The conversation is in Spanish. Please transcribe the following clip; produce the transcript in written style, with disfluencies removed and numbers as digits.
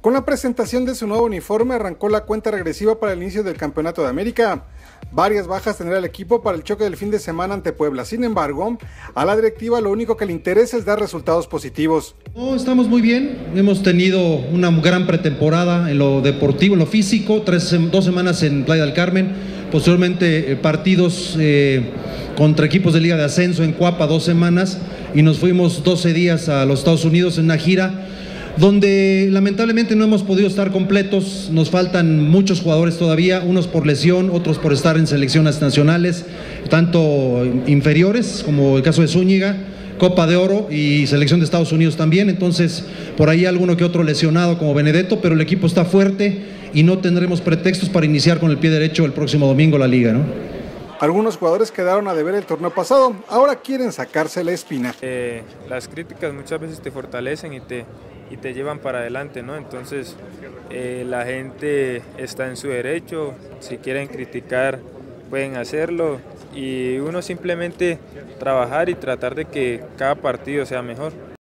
Con la presentación de su nuevo uniforme arrancó la cuenta regresiva para el inicio del Campeonato de América. Varias bajas tendrá el equipo para el choque del fin de semana ante Puebla. Sin embargo, a la directiva lo único que le interesa es dar resultados positivos. Estamos muy bien, hemos tenido una gran pretemporada en lo deportivo, en lo físico, 2 semanas en Playa del Carmen, posteriormente partidos contra equipos de Liga de Ascenso en Cuapa 2 semanas y nos fuimos 12 días a los Estados Unidos en una gira donde lamentablemente no hemos podido estar completos, nos faltan muchos jugadores todavía, unos por lesión, otros por estar en selecciones nacionales, tanto inferiores como el caso de Zúñiga, Copa de Oro y selección de Estados Unidos también, entonces por ahí alguno que otro lesionado como Benedetto, pero el equipo está fuerte y no tendremos pretextos para iniciar con el pie derecho el próximo domingo la liga, ¿no? Algunos jugadores quedaron a deber el torneo pasado, ahora quieren sacarse la espina. Las críticas muchas veces te fortalecen y te llevan para adelante, ¿no? Entonces la gente está en su derecho, si quieren criticar pueden hacerlo y uno simplemente trabajar y tratar de que cada partido sea mejor.